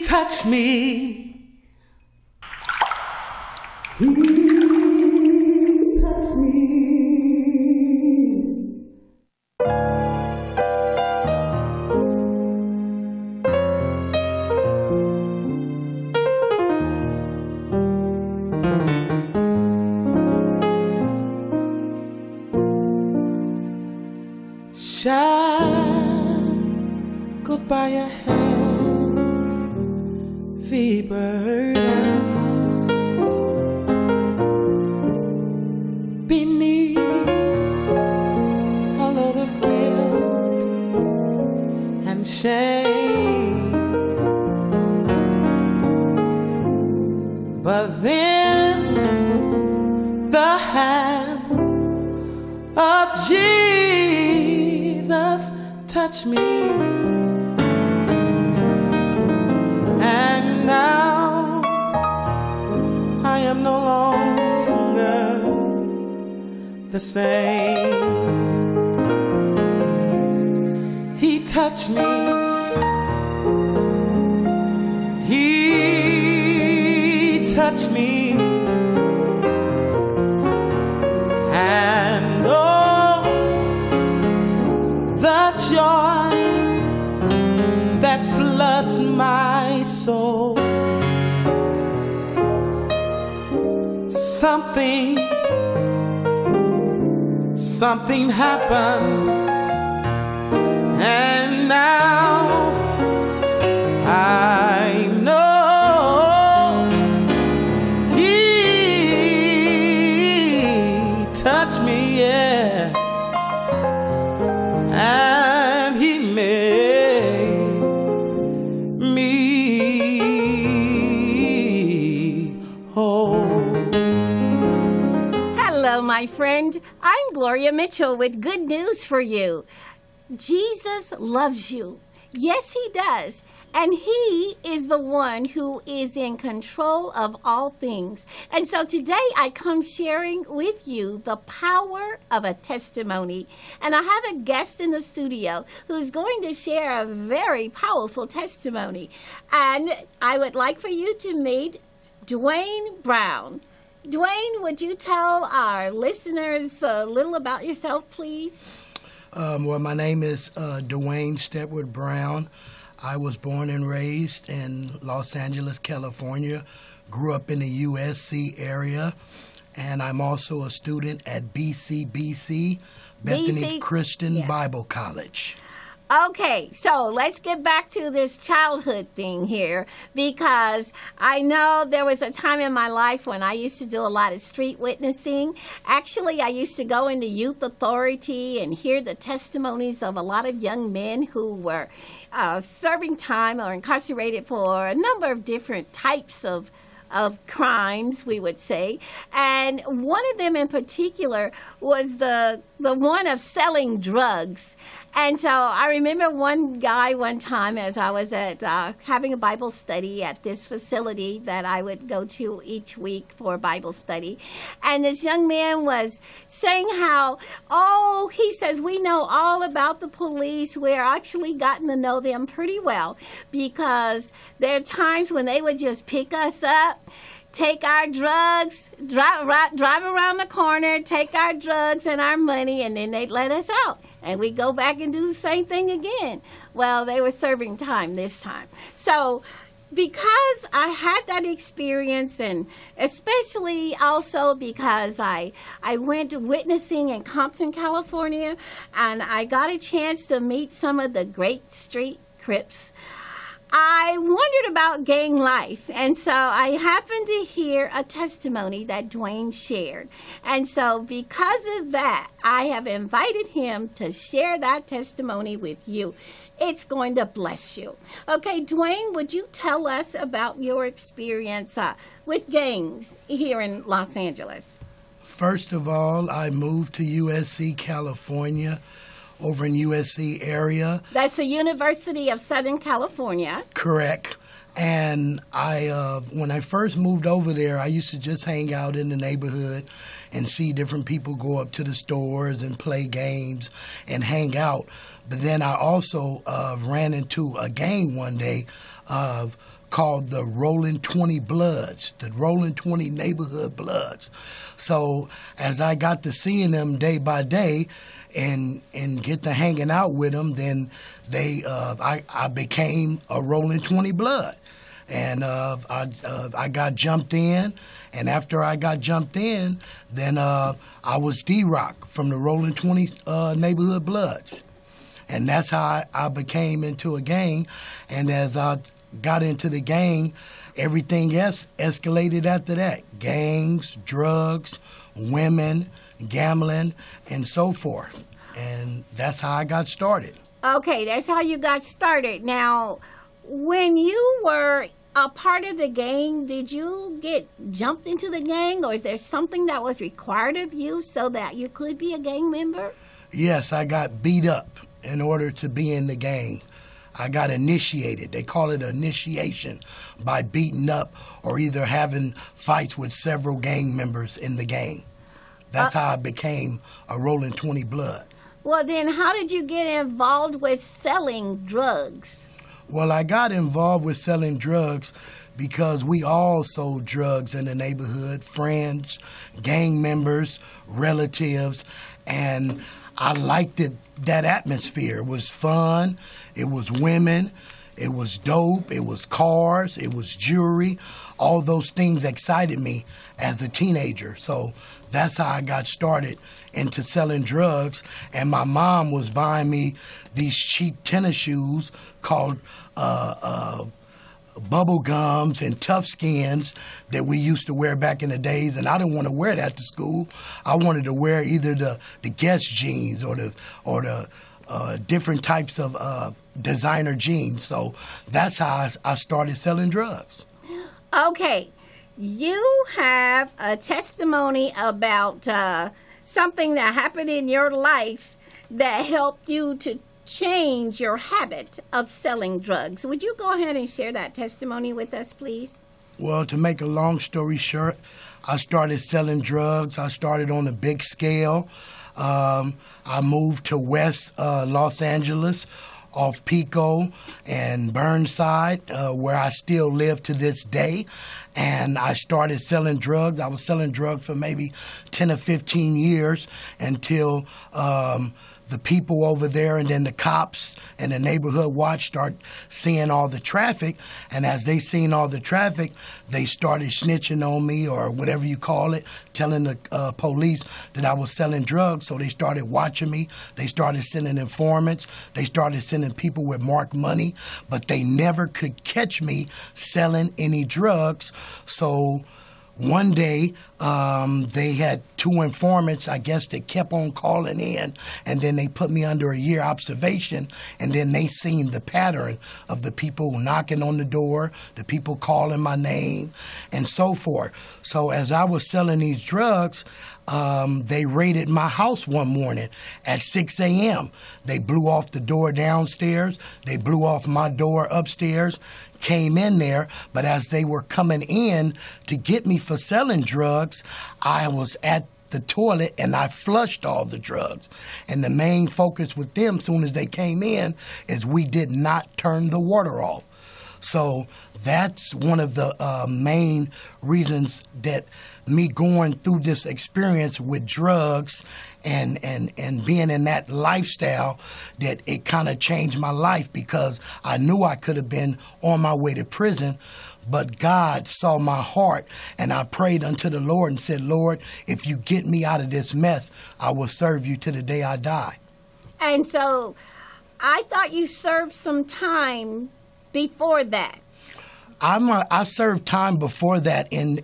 touch me. Shine goodbye your heavy burden beneath a load of guilt and shame. But then the hand of Jesus touch me, and now I am no longer the same. He touched me, he touched me, and oh, the joy that floods my soul. Something happened, and now I know he touched me, yes, and he made me whole. Hello, my friend. I'm Gloria Mitchell with good news for you. Jesus loves you. Yes, he does. And he is the one who is in control of all things. And so today I come sharing with you the power of a testimony. And I have a guest in the studio who's going to share a very powerful testimony. And I would like for you to meet Dwayne Brown. Dwayne, would you tell our listeners a little about yourself, please? Well, my name is Dwayne Stepwood Brown. I was born and raised in Los Angeles, California. Grew up in the USC area. And I'm also a student at BCBC, Bethany Christian Bible College. Okay, so let's get back to this childhood thing here, because I know there was a time in my life when I used to do a lot of street witnessing. Actually, I used to go into youth authority and hear the testimonies of a lot of young men who were serving time or incarcerated for a number of different types of crimes, we would say. And one of them in particular was the one of selling drugs. And so I remember one guy one time as I was at having a Bible study at this facility that I would go to each week for Bible study. And this young man was saying how, he says, we know all about the police. We're actually gotten to know them pretty well, because there are times when they would just pick us up, take our drugs, drive around the corner, take our drugs and our money, and then they'd let us out. And we'd go back and do the same thing again. Well, they were serving time this time. So because I had that experience, and especially also because I went witnessing in Compton, California, and I got a chance to meet some of the great street Crips, I wondered about gang life, and so I happened to hear a testimony that Dwayne shared. And so because of that, I have invited him to share that testimony with you. It's going to bless you. Okay, Dwayne, would you tell us about your experience with gangs here in Los Angeles? First of all, I moved to USC, California, over in USC area. That's the University of Southern California. Correct. And when I first moved over there, I used to just hang out in the neighborhood and see different people go up to the stores and play games and hang out. But then I also ran into a gang one day called the Rolling 20 Bloods, the Rolling 20 Neighborhood Bloods. So as I got to seeing them day by day and get to hanging out with them, then I became a Rolling 20 Blood. And I got jumped in, and after I got jumped in, then I was D-Rock from the Rolling 20 Neighborhood Bloods. And that's how I became into a gang. And as I got into the gang, everything else escalated after that. Gangs, drugs, women, gambling, and so forth. And that's how I got started. Okay, that's how you got started. Now, when you were a part of the gang, did you get jumped into the gang, or is there something that was required of you so that you could be a gang member? Yes, I got beat up in order to be in the gang. I got initiated. They call it initiation, by beating up or either having fights with several gang members in the gang. That's how I became a Rolling 20 Blood. Well, then how did you get involved with selling drugs? Well, I got involved with selling drugs because we all sold drugs in the neighborhood, friends, gang members, relatives, and I liked that atmosphere. It was fun, it was women, it was dope, it was cars, it was jewelry. All those things excited me as a teenager. So that's how I got started into selling drugs. And my mom was buying me these cheap tennis shoes called bubble gums and tough skins that we used to wear back in the days, and I didn't want to wear that to school. I wanted to wear either the Guess jeans or the different types of designer jeans. So that's how I started selling drugs. Okay, you have a testimony about something that happened in your life that helped you to change your habit of selling drugs. Would you go ahead and share that testimony with us, please? Well, to make a long story short, I started selling drugs. I started on a big scale. I moved to West Los Angeles off Pico and Burnside, where I still live to this day. And I started selling drugs. I was selling drugs for maybe 10 or 15 years until the people over there and then the cops and the neighborhood watch start seeing all the traffic. And as they seen all the traffic, they started snitching on me, or whatever you call it, telling the police that I was selling drugs. So they started watching me. They started sending informants. They started sending people with marked money, but they never could catch me selling any drugs. So one day, they had 2 informants, I guess, that kept on calling in, and then they put me under a year observation, and then they seen the pattern of the people knocking on the door, the people calling my name, and so forth. So as I was selling these drugs, they raided my house one morning at 6 a.m. They blew off the door downstairs. They blew off my door upstairs, came in there, but as they were coming in to get me for selling drugs, I was at the toilet and I flushed all the drugs. And the main focus with them, soon as they came in, is we did not turn the water off. So that's one of the main reasons that me going through this experience with drugs and being in that lifestyle, that it kind of changed my life, because I knew I could have been on my way to prison, but God saw my heart, and I prayed unto the Lord and said, Lord, if you get me out of this mess, I will serve you to the day I die. And so I thought you served some time before that. I served time before that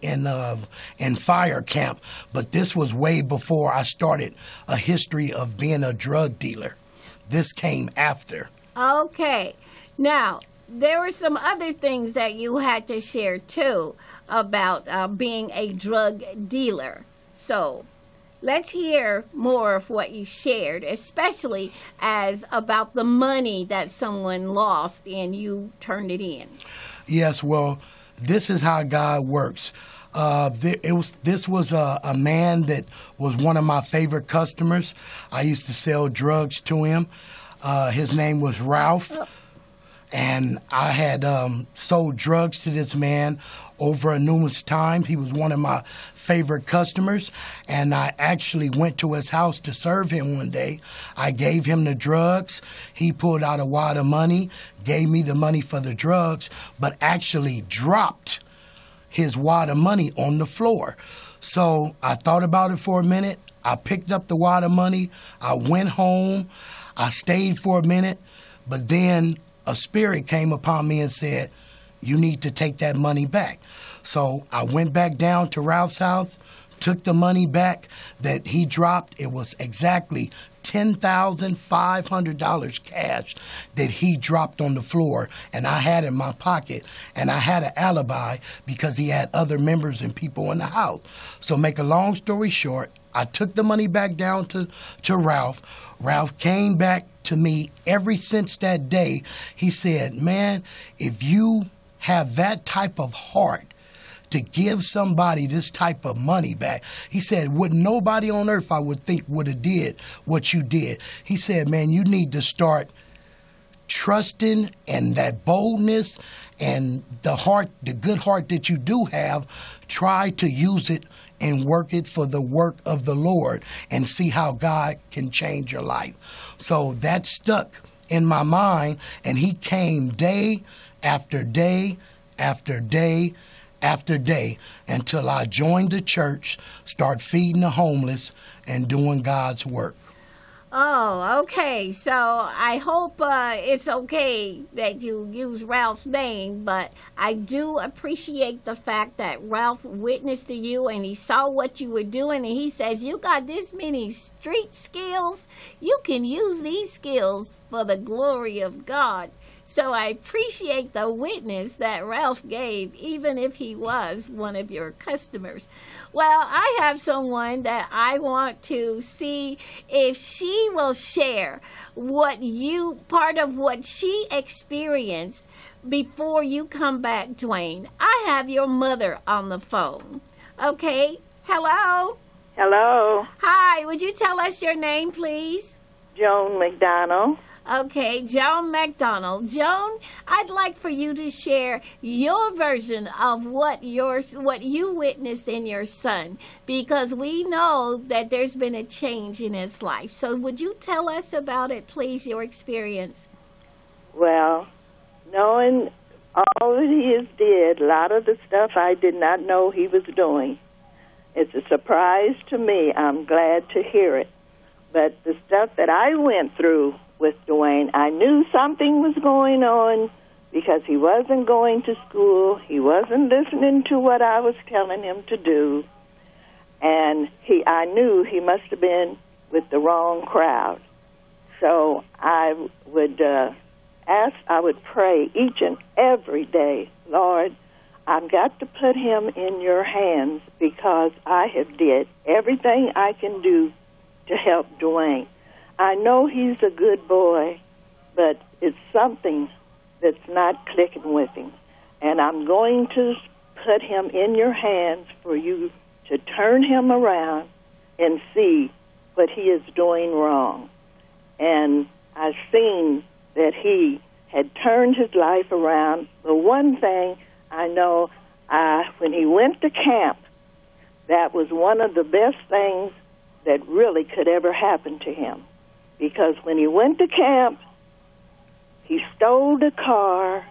in fire camp, but this was way before I started a history of being a drug dealer. This came after. Okay. Now, there were some other things that you had to share, too, about being a drug dealer. So let's hear more of what you shared, especially as about the money that someone lost and you turned it in. Yes, well, this is how God works. This was a man that was one of my favorite customers. I used to sell drugs to him. His name was Ralph. And I had sold drugs to this man over numerous times. He was one of my favorite customers, and I actually went to his house to serve him one day. I gave him the drugs. He pulled out a wad of money, gave me the money for the drugs, but actually dropped his wad of money on the floor. So I thought about it for a minute. I picked up the wad of money. I went home. I stayed for a minute, but then a spirit came upon me and said, you need to take that money back. So I went back down to Ralph's house, took the money back that he dropped. It was exactly $10,500 cash that he dropped on the floor, and I had in my pocket, and I had an alibi because he had other members and people in the house. So make a long story short, I took the money back down to Ralph. Ralph came back to me ever since that day. He said, man, if you have that type of heart to give somebody this type of money back, he said, would nobody on earth I would think would have did what you did. He said, man, you need to start trusting, and that boldness and the heart, the good heart that you do have, try to use it and work it for the work of the Lord and see how God can change your life. So that stuck in my mind, and he came day after day after day after day until I joined the church, start feeding the homeless and doing God's work. Oh, okay. So I hope it's okay that you use Ralph's name, but I do appreciate the fact that Ralph witnessed to you and he saw what you were doing, and he says, you got this many street skills. You can use these skills for the glory of God. So I appreciate the witness that Ralph gave, even if he was one of your customers. Well, I have someone that I want to see if she will share part of what she experienced before you come back, Dwayne. I have your mother on the phone. Okay. Hello. Hello. Hi. Would you tell us your name, please? Joan McDonald. Okay, Joan McDonald. Joan, I'd like for you to share your version of what you witnessed in your son, because we know that there's been a change in his life. So would you tell us about it, please, your experience? Well, knowing all that he has did, a lot of the stuff I did not know he was doing. It's a surprise to me. I'm glad to hear it. But the stuff that I went through with Dwayne, I knew something was going on because he wasn't going to school. He wasn't listening to what I was telling him to do. And I knew he must have been with the wrong crowd. So I would I would pray each and every day, Lord, I've got to put him in your hands because I have did everything I can do to help Dwayne. I know he's a good boy, but it's something that's not clicking with him. And I'm going to put him in your hands for you to turn him around and see what he is doing wrong. And I've seen that he had turned his life around. The one thing I know, when he went to camp, that was one of the best things that really could ever happen to him. Because when he went to camp, he stole the car,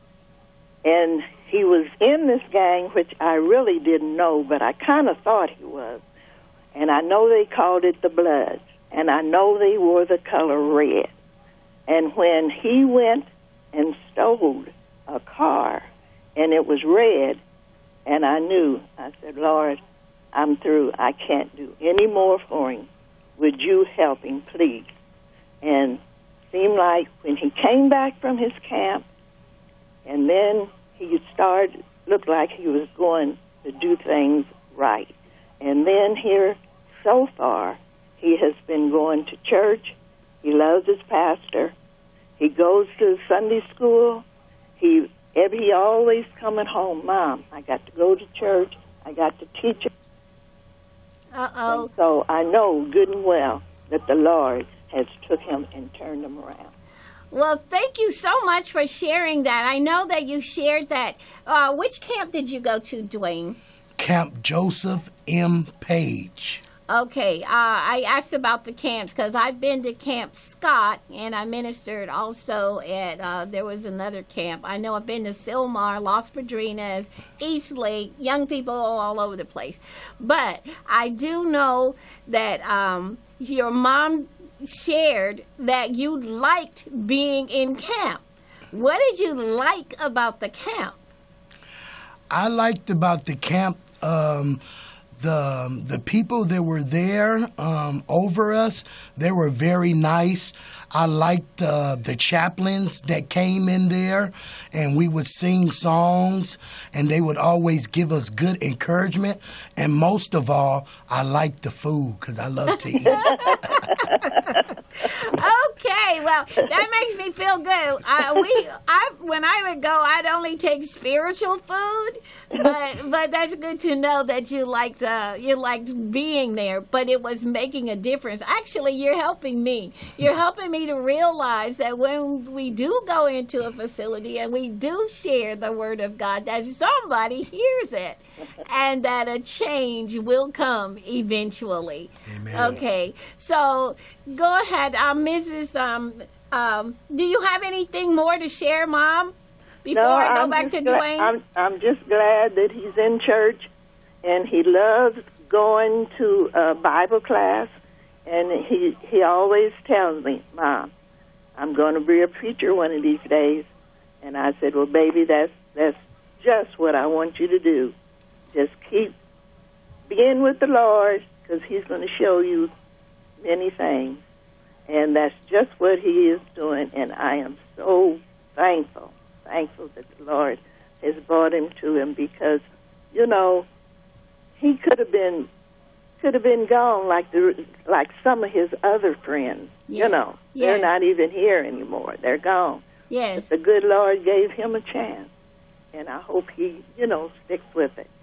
and he was in this gang, which I really didn't know, but I kind of thought he was. And I know they called it the Bloods, and I know they wore the color red. And when he went and stole a car, and it was red, and I knew, I said, Lord, I'm through. I can't do any more for him. Would you help him, please? And seemed like when he came back from his camp, and then he looked like he was going to do things right. And then here, so far, he has been going to church. He loves his pastor. He goes to Sunday school. He always coming home, Mom, I got to go to church. I got to teach. Uh-oh. And so I know good and well that the Lord has took him and turned him around. Well, thank you so much for sharing that. I know that you shared that. Which camp did you go to, Dwayne? Camp Joseph M. Page. Okay, I asked about the camps because I've been to Camp Scott, and I ministered also at, there was another camp. I know I've been to Sylmar, Las Padrinas, Eastlake, young people all over the place. But I do know that your mom shared that you liked being in camp. What did you like about the camp? I liked about the camp the people that were there over us. They were very nice. I liked the chaplains that came in there, and we would sing songs, and they would always give us good encouragement. And most of all, I liked the food because I love to eat. Okay, well, that makes me feel good. When I would go, I'd only take spiritual food, but that's good to know that you liked being there. But it was making a difference. Actually, you're helping me. You're helping me to realize that when we do go into a facility and we do share the Word of God, that somebody hears it, and that a change will come eventually. Amen. Okay, so go ahead, Mrs. Do you have anything more to share, Mom? Before I go back to Dwayne? I'm just glad that he's in church, and he loves going to Bible class, and he always tells me, Mom, I'm going to be a preacher one of these days. And I said, well, baby, that's just what I want you to do. Just keep being with the Lord, because he's going to show you many things. And that's just what he is doing, and I am so thankful that the Lord has brought him to him, because, you know, he could have been gone like some of his other friends. Yes. You know, they're not even here anymore. They're gone. Yes. But the good Lord gave him a chance, and I hope he, sticks with it.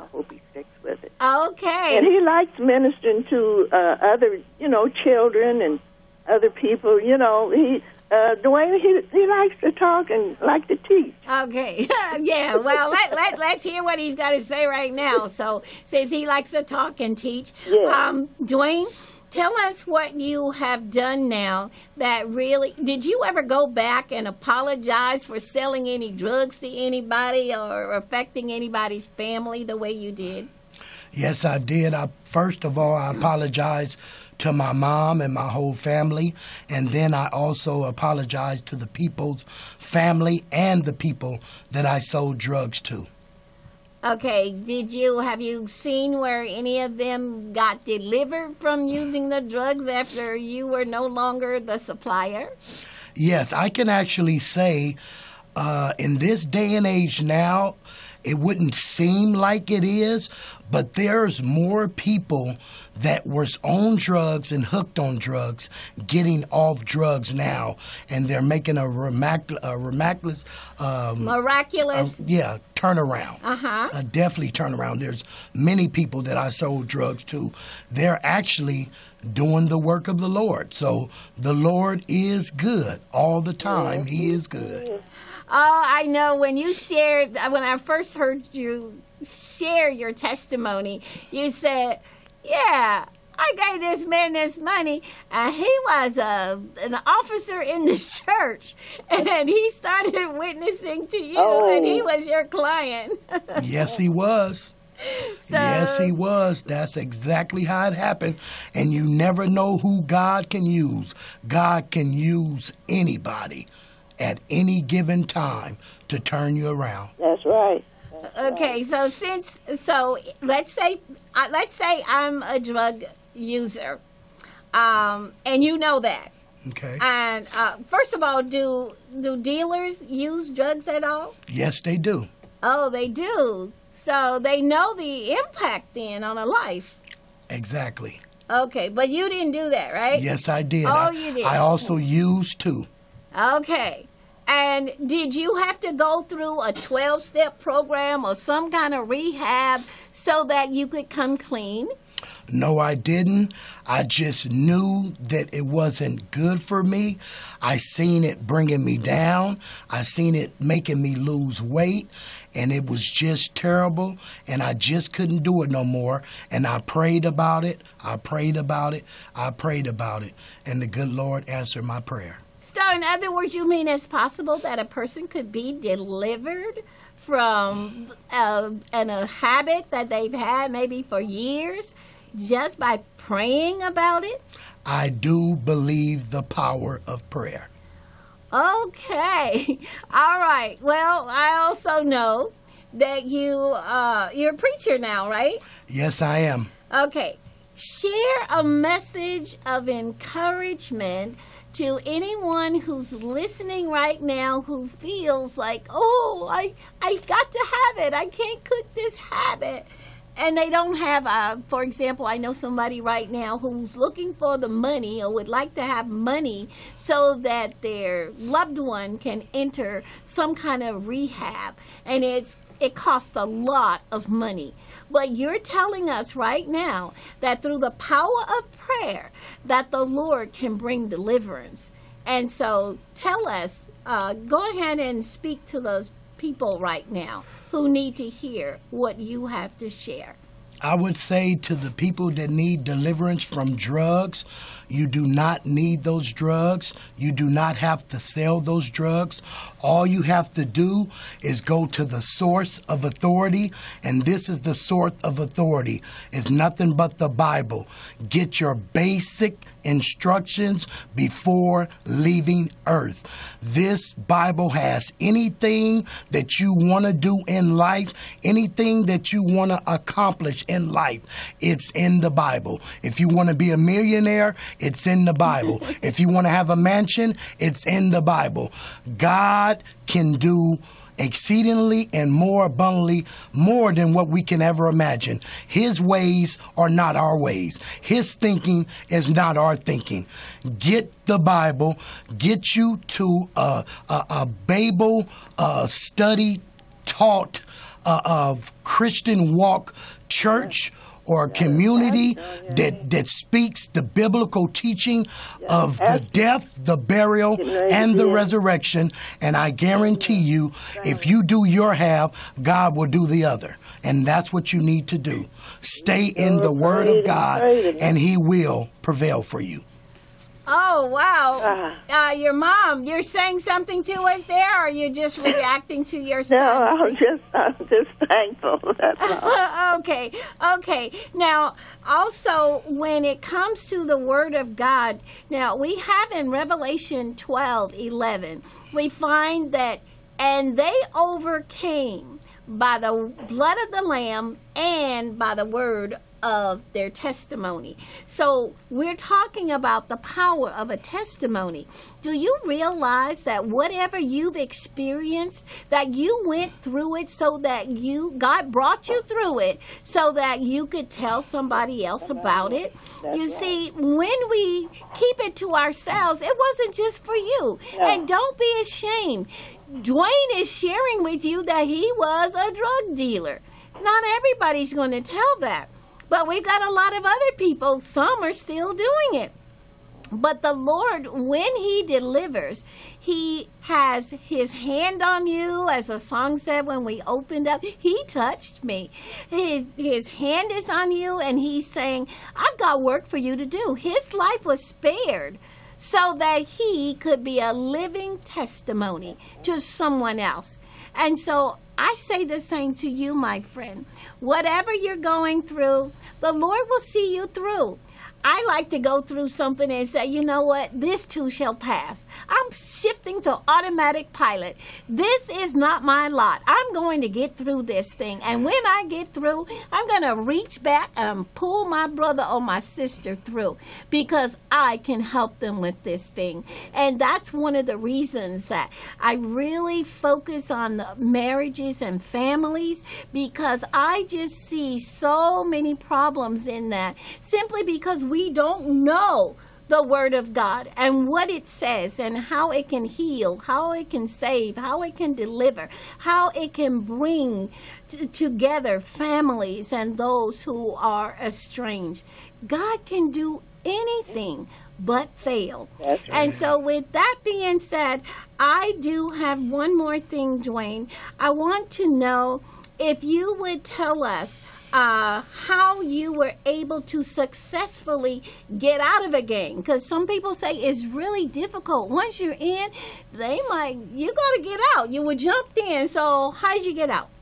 Okay. And he likes ministering to other, children and other people. Dwayne, he likes to talk and like to teach. Okay. Yeah, well, let's hear what he's got to say right now. So, since he likes to talk and teach, Dwayne, tell us what you have done now that really, did you ever go back and apologize for selling any drugs to anybody or affecting anybody's family the way you did? Yes, I did. First of all, I apologized to my mom and my whole family, and then I also apologized to the people's family and the people that I sold drugs to. Okay, have you seen where any of them got delivered from using the drugs after you were no longer the supplier? Yes, I can actually say in this day and age now, it wouldn't seem like it is, but there's more people that was on drugs and hooked on drugs getting off drugs now, and they're making a miraculous turnaround. Definitely turnaround. There's many people that I sold drugs to. They're actually doing the work of the Lord. So the Lord is good all the time. He is good. Oh, I know. When I first heard you share your testimony, you said, yeah, I gave this man this money, and he was an officer in the church, and he started witnessing to you, and he was your client. Yes, he was. Yes, he was. That's exactly how it happened. And you never know who God can use. God can use anybody at any given time to turn you around. That's right. Okay, so let's say I'm a drug user, and you know that. Okay. And first of all, do dealers use drugs at all? Yes, they do. Oh, they do. So they know the impact then on a life. Exactly. Okay, but you didn't do that, right? Yes, I did. Oh, you did. I also used too. Okay. And did you have to go through a 12-step program or some kind of rehab so that you could come clean? No, I didn't. I just knew that it wasn't good for me. I seen it bringing me down. I seen it making me lose weight. And it was just terrible. And I just couldn't do it no more. And I prayed about it. I prayed about it. I prayed about it. And the good Lord answered my prayer. So in other words, you mean it's possible that a person could be delivered from a habit that they've had maybe for years just by praying about it? I do believe the power of prayer. Okay. All right. Well, I also know that you're a preacher now, right? Yes, I am. Okay. Share a message of encouragement to anyone who's listening right now who feels like, oh, I got to have it. I can't cook this habit. And they don't have, for example, I know somebody right now who's looking for the money or would like to have money so that their loved one can enter some kind of rehab. And it costs a lot of money. But you're telling us right now that through the power of prayer that the Lord can bring deliverance. And so tell us, go ahead and speak to those people right now who need to hear what you have to share. I would say to the people that need deliverance from drugs, you do not need those drugs. You do not have to sell those drugs. All you have to do is go to the source of authority, and this is the source of authority. It's nothing but the Bible. Get your basic instructions before leaving earth. This Bible has anything that you want to do in life, anything that you want to accomplish in life, it's in the Bible. If you want to be a millionaire, it's in the Bible. If you want to have a mansion, it's in the Bible. God can do exceedingly and more abundantly, more than what we can ever imagine. His ways are not our ways. His thinking is not our thinking. Get the Bible. Get you to a Bible study taught of Christian walk church or a community that speaks the biblical teaching of the death, the burial, and the resurrection. And I guarantee you, if you do your half, God will do the other. And that's what you need to do. Stay in the Word of God, and He will prevail for you. Oh, wow. Your mom, you're saying something to us there, or you're just reacting to your son's No, I'm just thankful. That's all. Okay. Now, also, when it comes to the Word of God, now we have in Revelation 12:11, we find that, and they overcame by the blood of the Lamb and by the word of their testimony. So we're talking about the power of a testimony. Do you realize that whatever you've experienced, that you went through it so that God brought you through it so that you could tell somebody else about it? You see, when we keep it to ourselves, it wasn't just for you. No. And don't be ashamed. Dwayne is sharing with you that he was a drug dealer. Not everybody's going to tell that. But we've got a lot of other people, some are still doing it. But the Lord, when He delivers, He has His hand on you. As the song said when we opened up, He touched me. His hand is on you, and He's saying, I've got work for you to do. His life was spared so that He could be a living testimony to someone else. And so I say the same to you, my friend. Whatever you're going through, the Lord will see you through. I like to go through something and say, you know what, this too shall pass. I'm shifting to automatic pilot. This is not my lot. I'm going to get through this thing. And when I get through, I'm going to reach back and pull my brother or my sister through because I can help them with this thing. And that's one of the reasons that I really focus on the marriages and families, because I just see so many problems in that simply because we don't know the Word of God and what it says and how it can heal, how it can save, how it can deliver, how it can bring together families and those who are estranged. God can do anything but fail. Yes. And so with that being said, I do have one more thing, Dwayne. I want to know if you would tell us how you were able to successfully get out of a game, because some people say it's really difficult. Once you're in, you got to get out. You were jumped in. So how did you get out?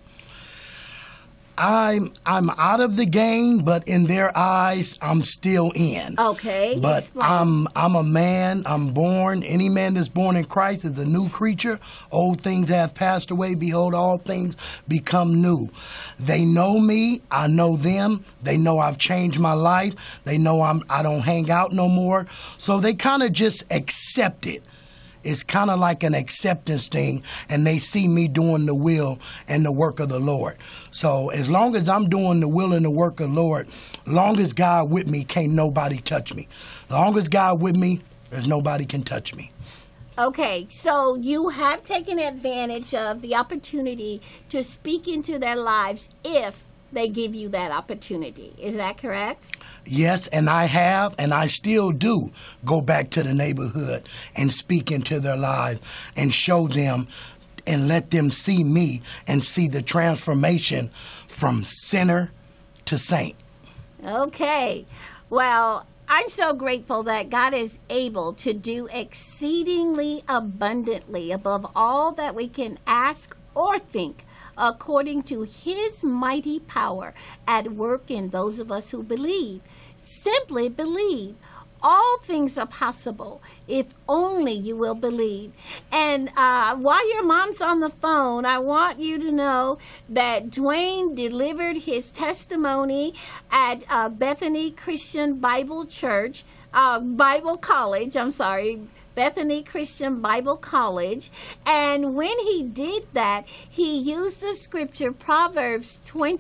I'm out of the game, but in their eyes, I'm still in. Okay. But explain. I'm a man. I'm born. Any man that's born in Christ is a new creature. Old things have passed away. Behold, all things become new. They know me. I know them. They know I've changed my life. They know I don't hang out no more. So they kind of just accept it. It's kind of like an acceptance thing, and they see me doing the will and the work of the Lord. So as long as I'm doing the will and the work of the Lord, long as God with me, can't nobody touch me. As long as God with me, there's nobody can touch me. Okay, so you have taken advantage of the opportunity to speak into their lives if they give you that opportunity. Is that correct? Yes, and I have, and I still do go back to the neighborhood and speak into their lives and show them and let them see me and see the transformation from sinner to saint. Okay. Well, I'm so grateful that God is able to do exceedingly abundantly above all that we can ask or think, according to his mighty power at work in those of us who believe. Simply believe. All things are possible if only you will believe. And while your mom's on the phone, I want you to know that Dwayne delivered his testimony at Bethany Christian Bible Church, Bible College, Bethany Christian Bible College. And when he did that, he used the scripture Proverbs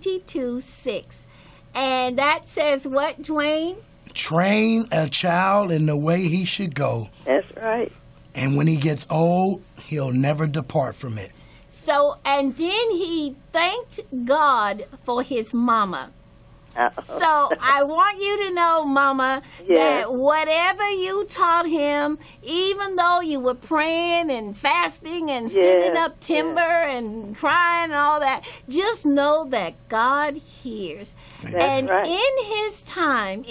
22:6. And that says what, Dwayne? Train a child in the way he should go. That's right. And when he gets old, he'll never depart from it. So, and then he thanked God for his mama. So I want you to know, Mama, that whatever you taught him, even though you were praying and fasting and sending up timber and crying and all that, just know that God hears. And right. in his time,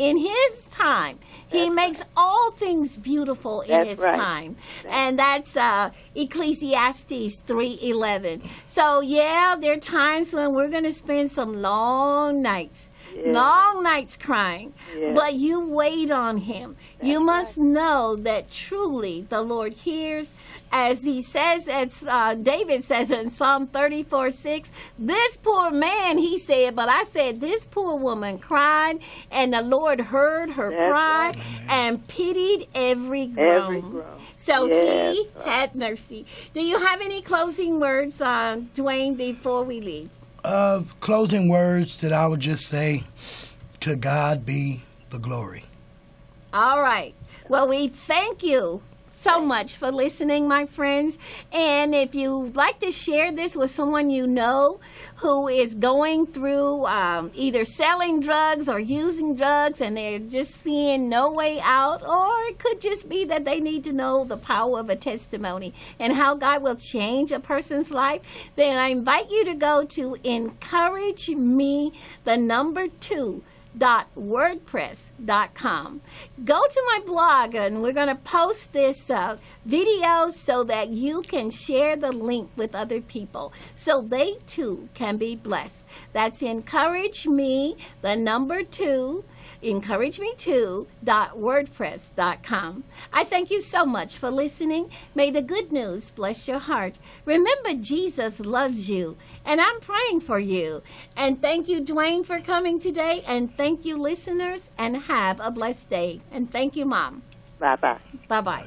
he makes all things beautiful in his time. And that's Ecclesiastes 3:11. So, there are times when we're going to spend some long nights. Long nights crying, but you wait on him. You must know that truly the Lord hears, as he says, as David says in Psalm 34:6, this poor man, he said, but I said, this poor woman cried, and the Lord heard her cry and pitied every groan. So he had mercy. Do you have any closing words, Dwayne, before we leave? Closing words that I would just say, to God be the glory. All right. Well, we thank you so much for listening, my friends. And if you'd like to share this with someone you know who is going through either selling drugs or using drugs and they're just seeing no way out, or it could just be that they need to know the power of a testimony and how God will change a person's life, then I invite you to go to encourageme2.wordpress.com. Go to my blog, and we're going to post this video so that you can share the link with other people so they too can be blessed. That's encourageme2.wordpress.com. I thank you so much for listening. May the good news bless your heart. Remember, Jesus loves you, and I'm praying for you. And thank you, Dwayne, for coming today, and thank you, listeners, and have a blessed day. And thank you, Mom. Bye-bye. Bye-bye.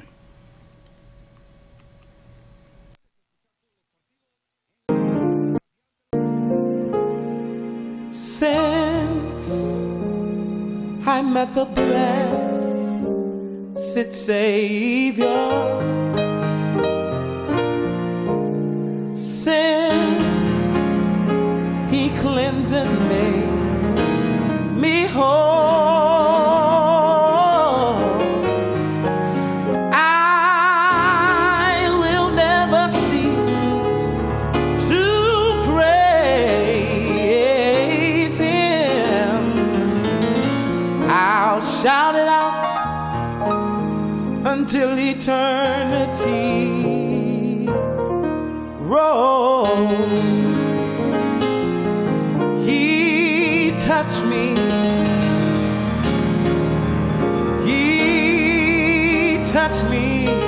Since I met the blessed blessed Savior, since He cleansed and made me whole, I will never cease to praise Him. I'll shout it out until eternity roll. He touched me, He touched me,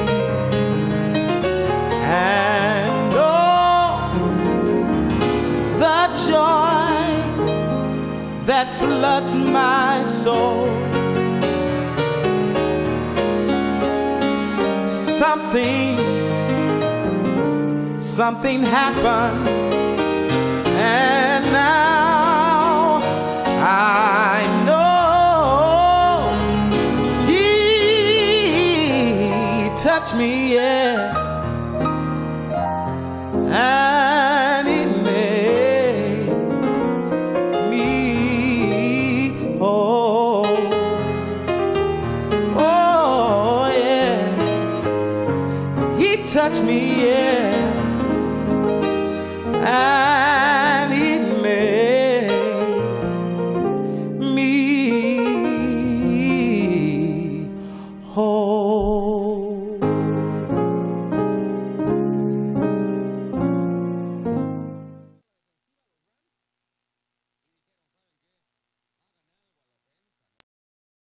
and oh, the joy that floods my soul. Something happened, and now I know He touched me, yes, and He made me whole. Oh, yes, He touched me, yes.